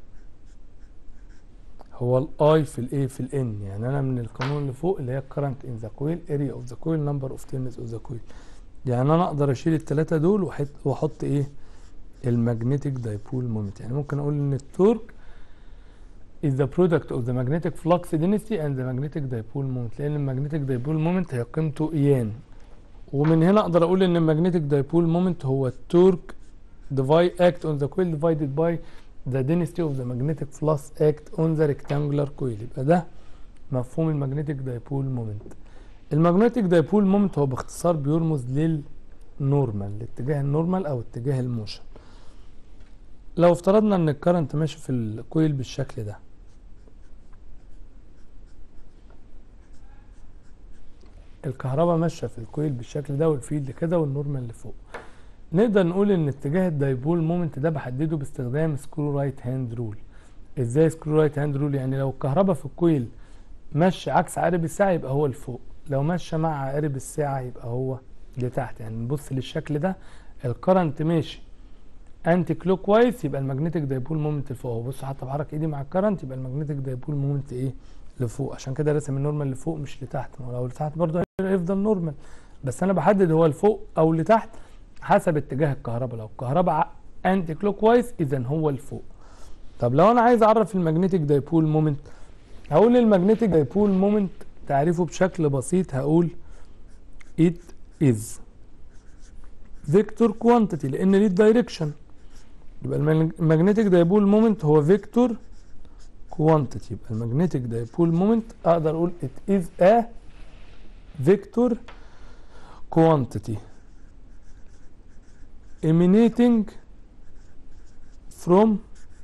هو الاي في الايه في الان. يعني انا من القانون اللي فوق اللي هي current in the coil area of the coil number of turns of the coil، يعني انا اقدر اشيل الثلاثه دول واحط ايه؟ الماجنتيك دايبول مومنت. يعني ممكن اقول ان التورك is the product of the magnetic flux density and the magnetic dipole moment، لان الماجنتيك دايبول مومنت هي قيمته ايان. ومن هنا اقدر اقول ان الماجنتيك دايبول مومنت هو التورك divide act on the coil divided by the density of the magnetic flux act on the rectangular coil. يبقى ده مفهوم الماجنتيك دايبول مومنت. الماجنتيك دايبول مومنت هو باختصار بيرمز للنورمال، الاتجاه النورمال او اتجاه الموشن. لو افترضنا ان الكرنت ماشي في الكويل بالشكل ده، الكهرباء ماشيه في الكويل بالشكل ده والفيلد كده والنورمال اللي فوق، نقدر نقول ان اتجاه الدايبول مومنت ده بحدده باستخدام سكرو رايت هاند رول. ازاي سكرو رايت هاند رول؟ يعني لو الكهرباء في الكويل ماشيه عكس عقارب الساعه يبقى هو لفوق، لو ماشيه مع عقارب الساعه يبقى هو لتحت. يعني نبص للشكل ده، الكرنت ماشي انتي كلوك وايز يبقى الماجنتيك دايبول مومنت لفوق. بصوا حتى بحرك ايدي مع الكرنت يبقى الماجنتيك دايبول مومنت ايه؟ لفوق. عشان كده رسم النورمال لفوق مش لتحت، ما لو لتحت برضه هيفضل نورمال، بس انا بحدد هو لفوق او لتحت حسب اتجاه الكهرباء. لو الكهرباء انتي كلوك وايز اذا هو لفوق. طب لو انا عايز اعرف الماجنتيك دايبول مومنت، هقول الماجنتيك دايبول مومنت تعريفه بشكل بسيط، هقول it is vector quantity لان ليه الدايركشن. يبقى الماجنتيك دايبول مومنت هو فيكتور كوانتيتي. يبقى الماجنتيك دايبول مومنت اقدر اقول it is a vector quantity emanating from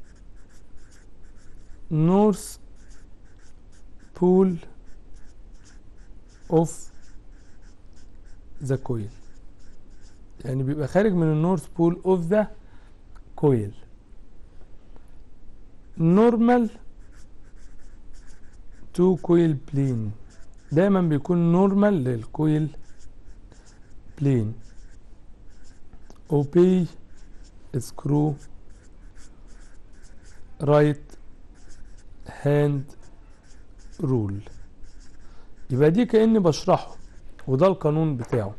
north pole of the coil. يعني بيبقى خارج من النورث بول اوف ذا كويل. نورمال تو كويل بلين، دايما بيكون نورمال للكويل بلين. اوبي سكرو رايت هاند رول. يبقى دي كأني بشرحه وده القانون بتاعه.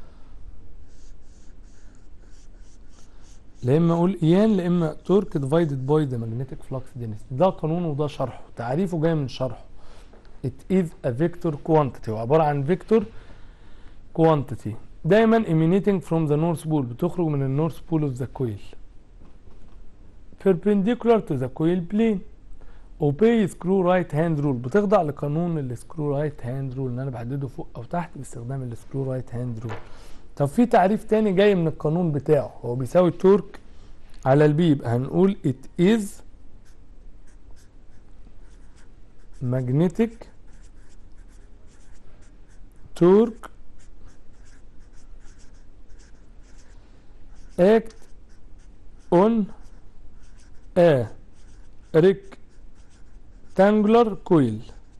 لا اما اقول ايان لا اما تورك ديفايدد باي ذا ماجنتيك فلكس دينستي. ده قانونه وده شرحه، تعريفه جاي من شرحه. it is a vector quantity، هو عباره عن فيكتور كوانتيتي دايما emanating from the north pole، بتخرج من النورث بول اوف ذا كويل perpendicular to the coil plane، اوبي سكرو رايت هاند رول، بتخضع لقانون السكرو رايت هاند رول ان انا بحدده فوق او تحت باستخدام السكرو رايت هاند رول. طب في تعريف تاني جاي من القانون بتاعه، هو بيساوي تورك على البي، يبقى هنقول it is magnetic torque act on a rectangular coil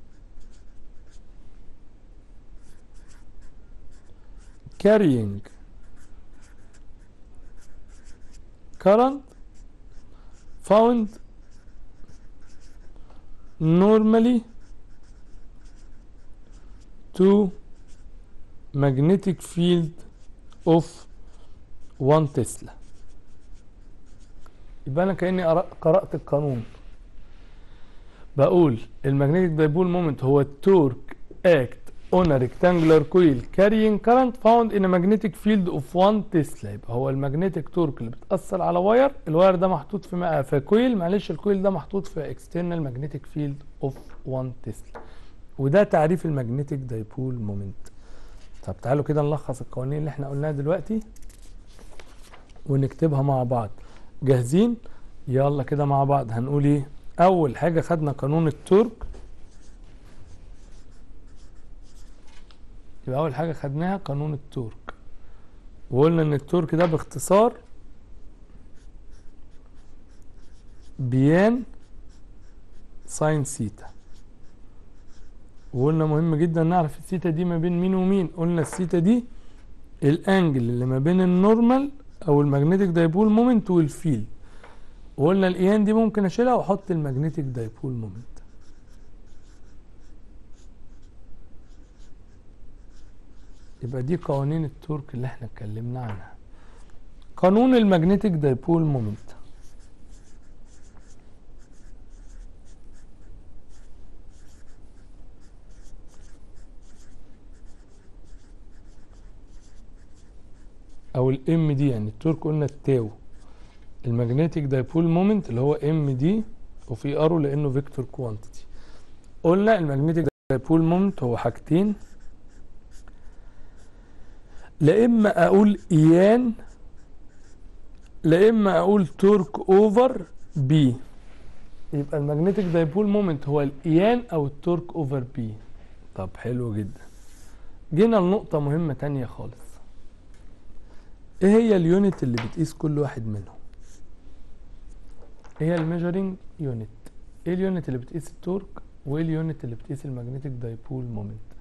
carrying current found normally to magnetic field of one تسلا. يبقى انا كاني قرات القانون، بقول المagnetic dipole moment هو التورك act on a rectangular coil carrying current found in a magnetic field of one تسلا. يبقى هو المagnetic تورك اللي بتأثر على واير، الواير ده محطوط في في كويل، معلش الكويل ده محطوط في external magnetic field of one تسلا. وده تعريف المagnetic dipole moment. طب تعالوا كده نلخص القوانين اللي احنا قلناها دلوقتي ونكتبها مع بعض. جاهزين؟ يلا كده مع بعض. هنقول ايه؟ اول حاجة خدنا قانون التورك، يبقى اول حاجة خدناها قانون التورك، وقلنا ان التورك ده باختصار بيان ساين سيتا، وقلنا مهم جدا نعرف السيتا دي ما بين مين ومين. قلنا السيتا دي الانجل اللي ما بين النورمال او المagnetic dipole moment والفيلد، وقلنا الايان دي ممكن اشيلها واحط المagnetic dipole moment. يبقى دي قوانين التورك اللي احنا اتكلمنا عنها. قانون المagnetic dipole moment، او الام دي، يعني التورك قلنا التاو، المagnetic dipole moment اللي هو ام دي وفي ارو لانه فيكتور كوانتيتي. قلنا المagnetic dipole moment هو حاجتين، لا اما اقول ايان لا اما اقول تورك اوفر بي. يبقى المagnetic dipole moment هو الايان او التورك اوفر بي. طب حلو جدا. جينا لنقطة مهمة تانية خالص، ايه هي اليونت اللي بتقيس كل واحد منهم؟ ايه هي الميجرنج يونت؟ ايه اليونت اللي بتقيس التورك وايه اليونت اللي بتقيس المagnetic dipole moment؟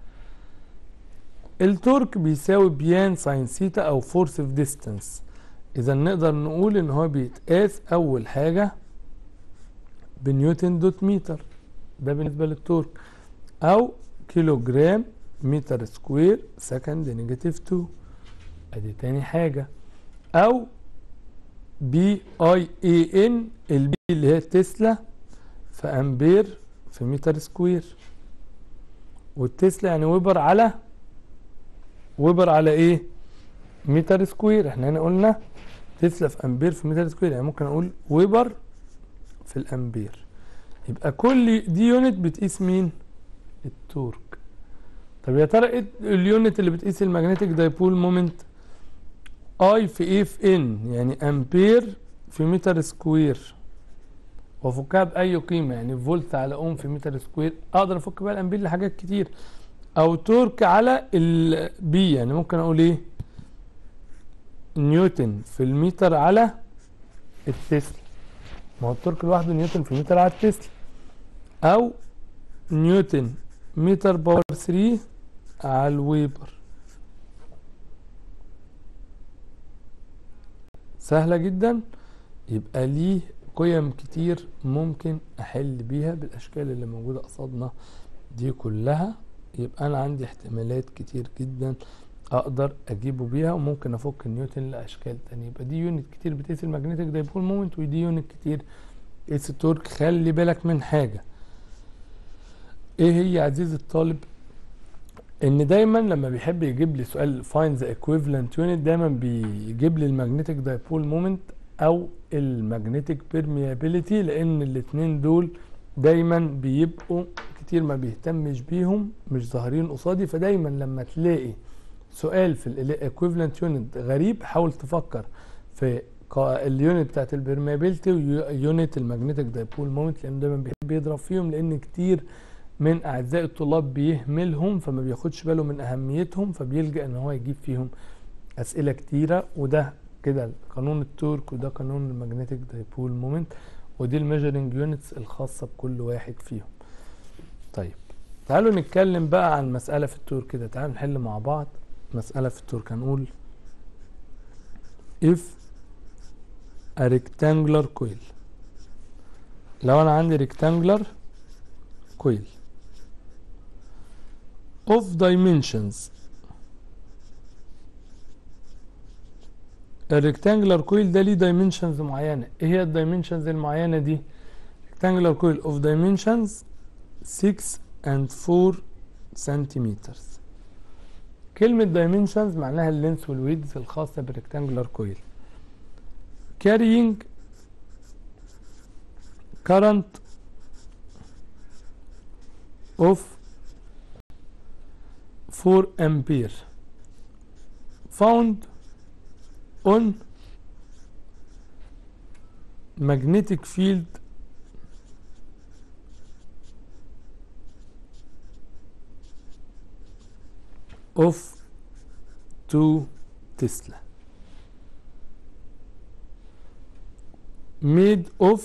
التورك بيساوي بيان ساين سيتا او فورس اوف ديستانس. اذا نقدر نقول ان هو بيتقاس اول حاجة بنيوتن دوت متر، ده بالنسبة للتورك، او كيلو جرام متر سكوير سكند نيجاتيف اتنين، ادي تاني حاجة، او بي اي اي ان، البي اللي هي تسلا في امبير في متر سكوير، والتسلا يعني ويبر على ويبر على ايه؟ متر سكوير. احنا هنا قلنا تسلا في امبير في متر سكوير، يعني ممكن اقول ويبر في الامبير. يبقى كل دي يونت بتقيس مين؟ التورك. طب يا ترى ايه اليونت اللي بتقيس المagnetic dipole moment؟ اي في ايه في ان، يعني امبير في متر سكوير، وافكها باي قيمه، يعني فولت على اوم في متر سكوير. اقدر افك بقى الامبير لحاجات كتير، او تورك على البي، يعني ممكن اقول ايه؟ نيوتن في المتر على التسلا، ما هو التورك لوحده نيوتن في المتر على التسلا، او نيوتن متر باور تلاتة على الويبر. سهلة جدا. يبقى ليه قيم كتير ممكن احل بيها بالاشكال اللي موجودة قصادنا دي كلها. يبقى انا عندي احتمالات كتير جدا اقدر اجيبه بيها، وممكن افك نيوتن لاشكال تانية. يبقى دي يونت كتير بتقيس المagnetic dipole moment، ودي يونت كتير بتقيس التورك. خلي بالك من حاجة، ايه هي عزيزي الطالب؟ ان دايما لما بيحب يجيب لي سؤال find the equivalent unit دايما بيجيب لي المagnetic dipole moment او المagnetic permeability، لان الاتنين دول دايما بيبقوا كتير ما بيهتمش بيهم، مش ظاهرين قصادي. فدايما لما تلاقي سؤال في الايكويفالنت يونت غريب، حاول تفكر في اليونت بتاعت البرميابيلتي ويونت الماجنتيك دايبول مومنت، لان دايما بيحب يضرب فيهم، لان كتير من اعزائي الطلاب بيهملهم فما بياخدش باله من اهميتهم، فبيلجأ ان هو يجيب فيهم اسئله كتيره. وده كده قانون التورك، وده قانون الماجنتيك دايبول مومنت، ودي الميجرنج يونتس الخاصه بكل واحد فيهم. طيب تعالوا نتكلم بقى عن مساله في التورك كده. تعالوا نحل مع بعض مساله في التورك. هنقول if a rectangular coil، لو انا عندي rectangular coil of dimensions، الريكتانجلر كويل ده ليه دايمنشنز معينه. ايه هي الدايمنشنز المعينه دي؟ rectangular coil of dimensions six and four centimeters. كلمه dimensions معناها اللينس والويدز الخاصه بالريكتانجلر كويل. carrying current of four ampere found on magnetic field of two Tesla made of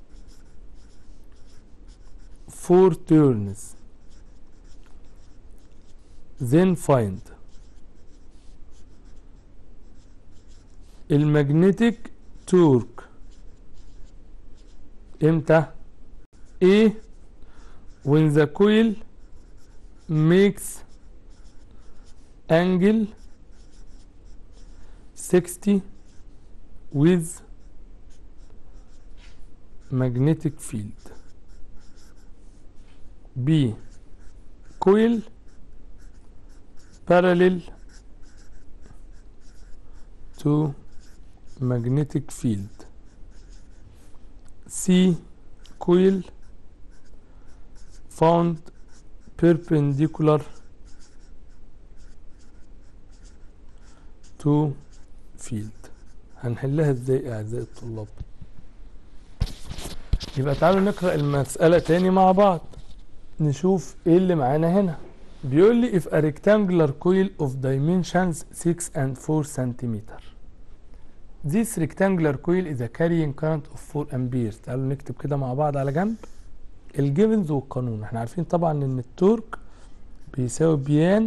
four turns. Then find المagnetic torque امتى؟ A when the coil makes angle sixty with magnetic field. B coil parallel to magnetic field. C coil found perpendicular to field. هنحلها ازاي اعزائي الطلاب؟ يبقى تعالوا نقرأ المسألة تاني مع بعض، نشوف ايه اللي معانا هنا. بيقول لي if a rectangular coil of dimensions six and four centimeter this rectangular coil is a carrying current of four amperes. تعالوا نكتب كده مع بعض على جنب الجيفنز والقانون. احنا عارفين طبعا ان التورك بيساوي بيان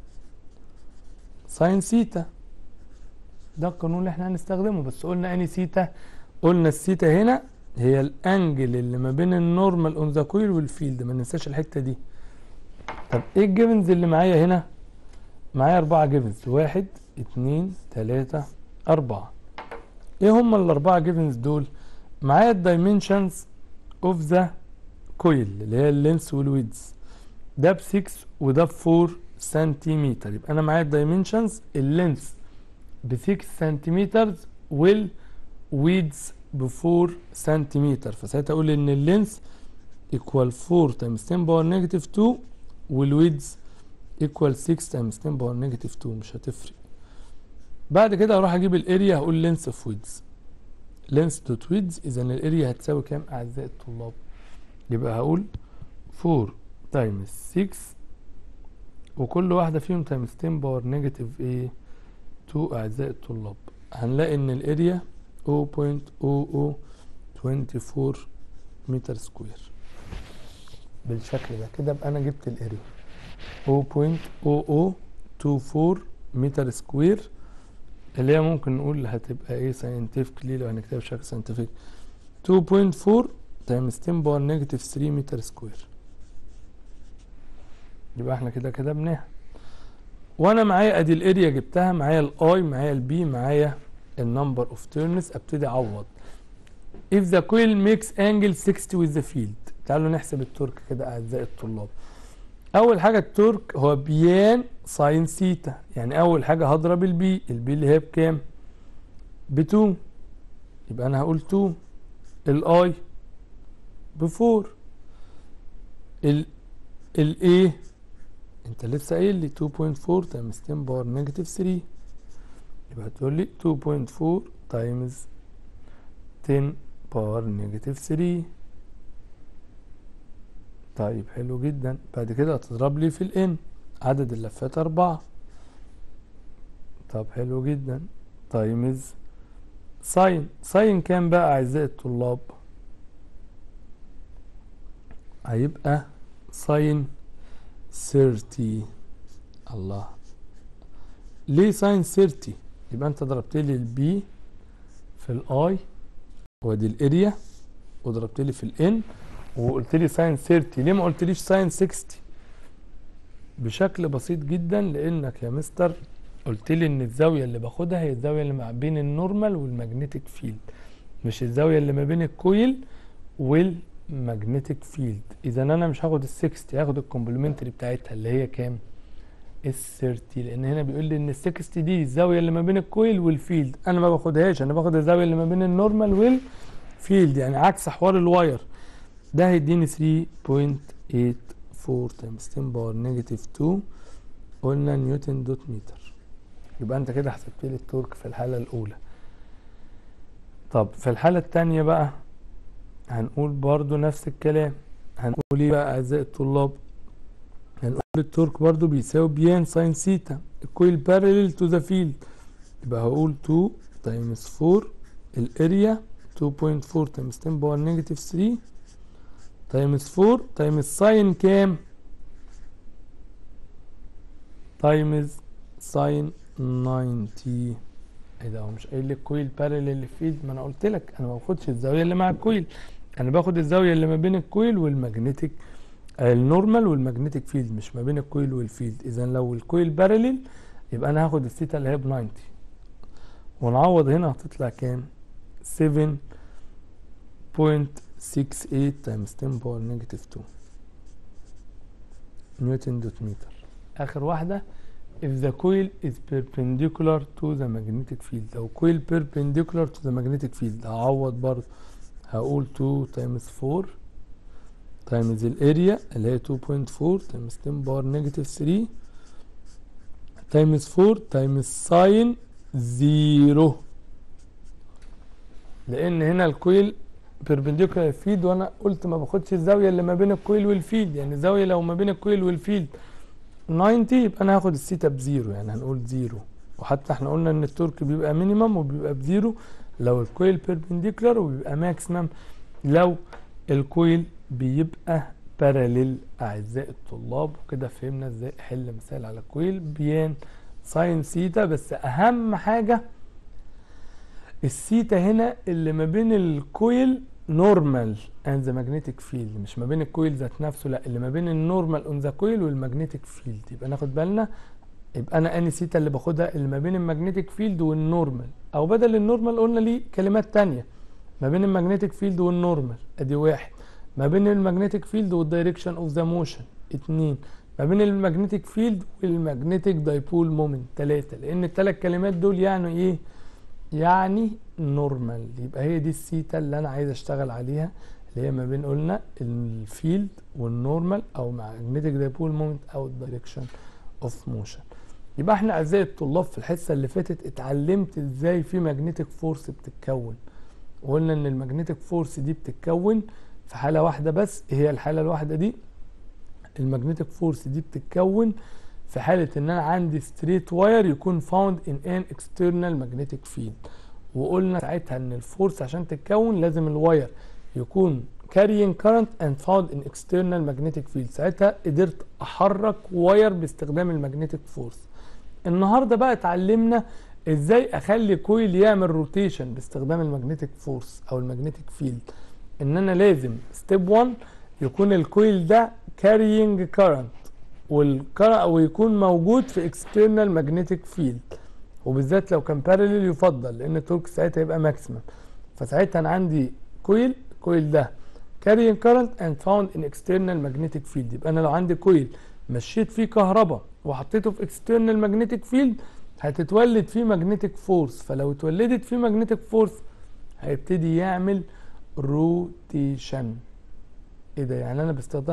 ساين سيتا، ده القانون اللي احنا هنستخدمه. بس قلنا اني سيتا؟ قلنا السيتا هنا هي الانجل اللي ما بين النورمال اون ذا كويل والفيلد، ما ننساش الحته دي. طب ايه الجيفنز اللي معايا هنا؟ معايا اربعه جيفنز، واحد اتنين تلاته اربعه. ايه هم الاربعه جيفنز دول؟ معايا الدايمنشنز اوف ذا كويل اللي هي اللينس والويدز، ده ب ستة وده ب أربعة سنتيمتر. يبقى انا معايا الدايمنشنز اللينس ب ستة سنتيمتر والويدز ب أربعة سنتيمتر. فساعتها اقول ان اللينس ايكوال أربعة تايمز عشرة باور نيجاتيف اتنين والويدز ايكوال ستة تايمز عشرة باور نيجاتيف اتنين، مش هتفرق. بعد كده اروح اجيب الاريا، هقول لينس اوف ويدز، لينس دوت ويدز. اذا الاريا هتساوي كام اعزائي الطلاب؟ يبقى هقول أربعة تايمز ستة وكل واحده فيهم تايمز عشرة باور نيجاتيف ايه اتنين اعزائي الطلاب. هنلاقي ان الاريا صفر فاصلة صفر صفر اربعة وعشرين متر سكوير بالشكل ده كده. ابقى انا جبت الاريا صفر فاصلة صفر صفر اتنين اربعة متر سكوير، اللي هي ممكن نقول هتبقى ايه ساينتفكلي لو هنكتبها بشكل ساينتفك اتنين فاصلة اربعة تايمز عشرة باور نيجاتيف تلاتة متر سكوير. يبقى احنا كده كتبناها. وانا معايا ادي الاريا جبتها، معايا الاي، معايا البي، معايا النمبر اوف تيرنز. ابتدي اعوض. if the coil makes angle sixty with the field. تعالوا نحسب التورك كده اعزائي الطلاب. اول حاجه التورك هو بيان ساين سيتا، يعني اول حاجه هضرب البي، البي اللي هي بكام؟ ب اتنين، يبقى انا هقول اتنين. الاي ب اربعة، ال الايه انت لسه قايل لي اتنين فاصلة اربعة تايمز عشرة باور نيجاتيف تلاتة، يبقى هتقول لي اتنين فاصلة اربعة تايمز عشرة باور نيجاتيف تلاتة. طيب حلو جدا. بعد كده هتضرب لي في الان، عدد اللفات اربعة. طب حلو جدا. تايمز ساين، ساين كام بقى اعزائي الطلاب؟ هيبقى ساين تلاتين. الله، ليه ساين تلاتين؟ يبقى انت ضربت لي البي في الاي وادي الاريا، وضربت لي في الان، وقلت لي ساين تلاتين. ليه ما قلتليش ساين ستين؟ بشكل بسيط جدا، لانك يا مستر قلت لي ان الزاويه اللي باخدها هي الزاويه اللي ما بين النورمال والمagnetic فيلد، مش الزاويه اللي ما بين الكويل والمagnetic فيلد. اذا انا مش هاخد ال ستين، هاخد الكومبلمنتري بتاعتها اللي هي كام؟ ال تلاتين، لان هنا بيقول لي ان ال ستين دي الزاويه اللي ما بين الكويل والفيلد، انا ما باخدهاش، انا باخد الزاويه اللي ما بين النورمال والفيلد، يعني عكس حوار الواير. ده هيديني تلاتة فاصلة تمانية اربعة تايمز عشرة باور نيجاتيف اتنين، قلنا نيوتن دوت متر. يبقى انت كده حسبت لي التورك في الحاله الاولى. طب في الحاله الثانيه بقى هنقول برضو نفس الكلام. هنقول ايه بقى اعزائي الطلاب؟ هنقول التورك برضو بيساوي بيان ساين ثيتا، الكويل بارلل تو ذا فيلد. يبقى هقول اتنين تايمز اربعة الاريا اتنين فاصلة اربعة تايمز عشرة باور نيجاتيف تلاتة تايمز اربعة تايمز ساين كام؟ تايمز ساين تسعين. ايه ده، هو مش قايل لي الكويل بارلل للفيلد؟ ما انا قلت لك انا ما باخدش الزاويه اللي مع الكويل، انا باخد الزاويه اللي ما بين الكويل والمagnetic النورمال والمagnetic فيلد، مش ما بين الكويل والفيلد. اذا لو الكويل بارلل يبقى انا هاخد الثيتا اللي هي ب تسعين، ونعوض هنا هتطلع كام؟ سبعة فاصلة ستة تمانية تايمز عشرة باور نيجاتيف اتنين نيوتن دوت متر. اخر واحده if the coil is perpendicular to the magnetic field. لو coil perpendicular to the magnetic field هعوض برضه، هقول اتنين تايمز اربعة تايمز الاريا اللي هي اتنين فاصلة اربعة تايمز عشرة باور نيجاتيف تلاتة تايمز اربعة تايمز ساين صفر، لان هنا الكويل بيربنديكولار فيلد، وانا قلت ما باخدش الزاويه اللي ما بين الكويل والفيلد، يعني الزاويه لو ما بين الكويل والفيلد تسعين يبقى انا هاخد الثيتا بزيرو، يعني هنقول زيرو. وحتى احنا قلنا ان التورك بيبقى مينيمم وبيبقى بزيرو لو الكويل بيربنديكولار، وبيبقى ماكسيمم لو الكويل بيبقى باراليل. اعزائي الطلاب وكده فهمنا ازاي احل مثال على الكويل بيان ساين ثيتا. بس اهم حاجه الثيتا هنا اللي ما بين الكويل نورمال اند ذا ماجنتيك فيلد، مش ما بين الكويل ذات نفسه، لا اللي ما بين النورمال اون ذا كويل والماجنتيك فيلد. يبقى ناخد بالنا، يبقى انا اني ثيتا اللي باخدها اللي ما بين الماجنتيك فيلد والنورمال، او بدل النورمال قلنا ليه كلمات تانية، ما بين الماجنتيك فيلد والنورمال ادي واحد، ما بين الماجنتيك فيلد والدايركشن اوف ذا موشن اتنين، ما بين الماجنتيك فيلد والماجنتيك دايبول مومنت تلاتة. لان الثلاث كلمات دول يعني ايه؟ يعني نورمال. يبقى هي دي الثيتا اللي انا عايز اشتغل عليها، اللي هي ما بين قلنا الفيلد والنورمال او ماجنتيك دايبول مومنت او الدايركشن اوف موشن. يبقى احنا اعزائي الطلاب في الحصه اللي فاتت اتعلمت ازاي في ماجنتيك فورس بتتكون، وقلنا ان الماجنتيك فورس دي بتتكون في حاله واحده بس، هي الحاله الواحده دي. الماجنتيك فورس دي بتتكون في حالة ان انا عندي ستريت واير يكون فاوند ان ان اكسترنال ماجنتيك فيلد. وقلنا ساعتها ان الفورس عشان تتكون لازم الواير يكون carrying current and found in external magnetic field. ساعتها قدرت احرك واير باستخدام الماجنتيك فورس. النهارده بقى اتعلمنا ازاي اخلي كويل يعمل روتيشن باستخدام الماجنتيك فورس او الماجنتيك فيلد. ان انا لازم ستيب واحد يكون الكويل ده carrying current والكرة ويكون موجود في اكسترنال ماجنتيك فيلد، وبالذات لو كان بارلل يفضل، لان التورك ساعتها يبقى ماكسيمم. فساعتها انا عندي كويل، الكويل ده carrying current and found in external magnetic field. يبقى انا لو عندي كويل مشيت فيه كهرباء وحطيته في external magnetic field هتتولد فيه magnetic force، فلو اتولدت فيه magnetic force هيبتدي يعمل روتيشن. ايه ده؟ يعني انا باستخدام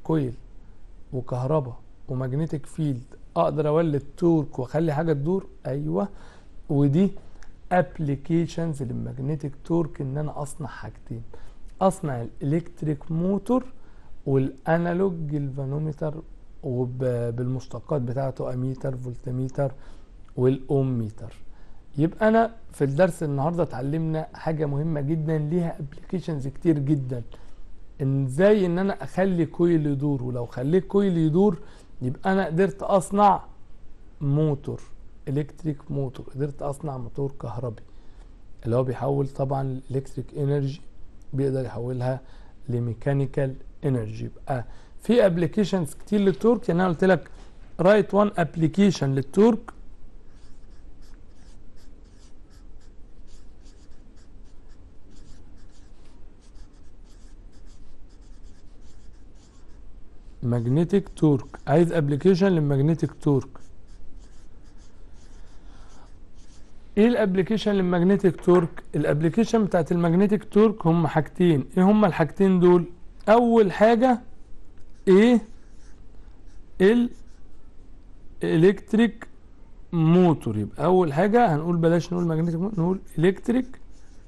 كويل وكهرباء وماجنتيك فيلد اقدر اولد تورك واخلي حاجه تدور. ايوه، ودي ابلكيشنز للماجنتيك تورك، ان انا اصنع حاجتين، اصنع الالكتريك موتور والانالوج جلفانومتر وبالمشتقات بتاعته اميتر فولتميتر والاوم ميتر. يبقى انا في الدرس النهارده اتعلمنا حاجه مهمه جدا ليها ابلكيشنز كتير جدا، ان ازاي ان انا اخلي كويل يدور، ولو خليت كويل يدور يبقى انا قدرت اصنع موتور الكتريك موتور، قدرت اصنع موتور كهربي اللي هو بيحول طبعا الالكتريك انرجي بيقدر يحولها لميكانيكال انرجي. يبقى في ابلكيشنز كتير للتورك. يعني انا قلت لك رايت وان ابلكيشن للتورك، ماجنتيك تورك، عايز ابلكيشن للماجنتيك تورك. ايه الابلكيشن للماجنتيك تورك؟ الابلكيشن بتاعت الماجنتيك تورك هم حاجتين. ايه هم الحاجتين دول؟ اول حاجه ايه؟ الالكتريك موتور. يبقى اول حاجه هنقول بلاش نقول ماجنتيك موتور، نقول الكتريك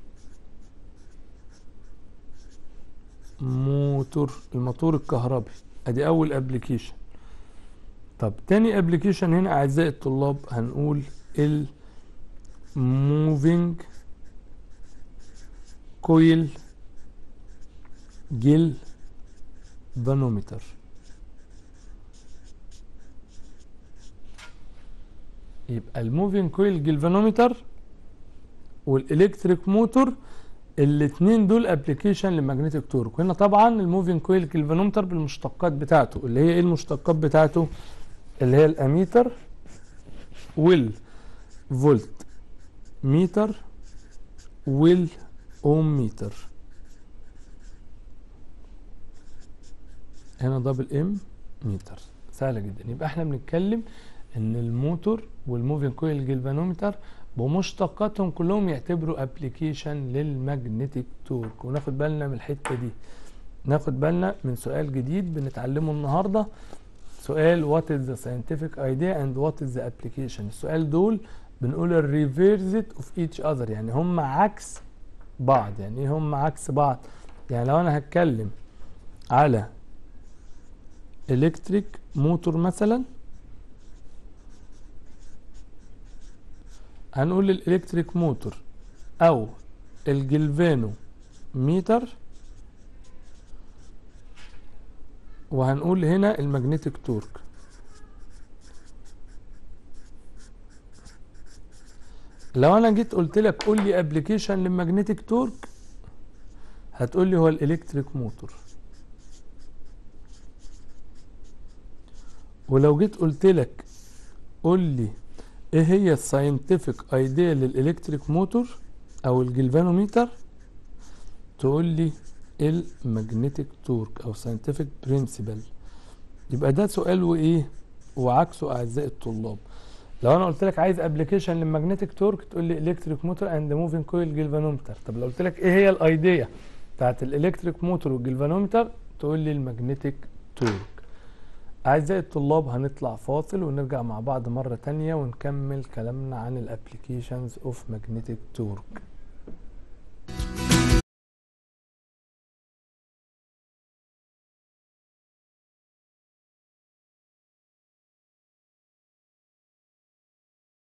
موتور، الموتور الكهربي. ادي اول ابلكيشن. طب تاني ابلكيشن هنا اعزائي الطلاب هنقول ال moving coil galvanometer. يبقى الموفينج كويل جلفانومتر والالكتريك موتور الاثنين دول ابلكيشن للماجنتيك تورك. وهنا طبعا الموفينج كويل جلفانومتر بالمشتقات بتاعته، اللي هي ايه المشتقات بتاعته؟ اللي هي الاميتر والفولت ميتر والاوم ميتر. هنا دبل ام ميتر، سهله جدا. يبقى احنا بنتكلم ان الموتور والموفينج كويل جلفانومتر بمشتقاتهم كلهم يعتبروا ابلكيشن للماجنتيك تورك. وناخد بالنا من الحته دي، ناخد بالنا من سؤال جديد بنتعلمه النهارده، سؤال what is the scientific idea and what is the application. السؤال دول بنقول الريفيرزت اوف ايتش اذر، يعني هم عكس بعض. يعني ايه هم عكس بعض؟ يعني لو انا هتكلم على الكتريك موتور مثلا، هنقول الالكتريك موتور او الجلفانو ميتر، وهنقول هنا الماجنتيك تورك. لو انا جيت قلت لك قول لي ابلكيشن للماجنتيك تورك، هتقول لي هو الالكتريك موتور. ولو جيت قلت لك قول لي ايه هي الساينتفك ايديا للالكتريك موتور او الجلفانوميتر، تقول لي الماجنتيك تورك او ساينتفك برنسبل. يبقى ده سؤال وايه وعكسه اعزائي الطلاب. لو انا قلت لك عايز ابلكيشن للماجنتيك تورك، تقول لي الكتريك موتور اند موفينج كويل جلفانومتر. طب لو قلت لك ايه هي الايديا بتاعت الالكتريك موتور والجلفانومتر، تقول لي الماجنتيك تورك. اعزائي الطلاب هنطلع فاصل ونرجع مع بعض مرة تانية ونكمل كلامنا عن الابلكيشنز اوف ماجنتيك تورك.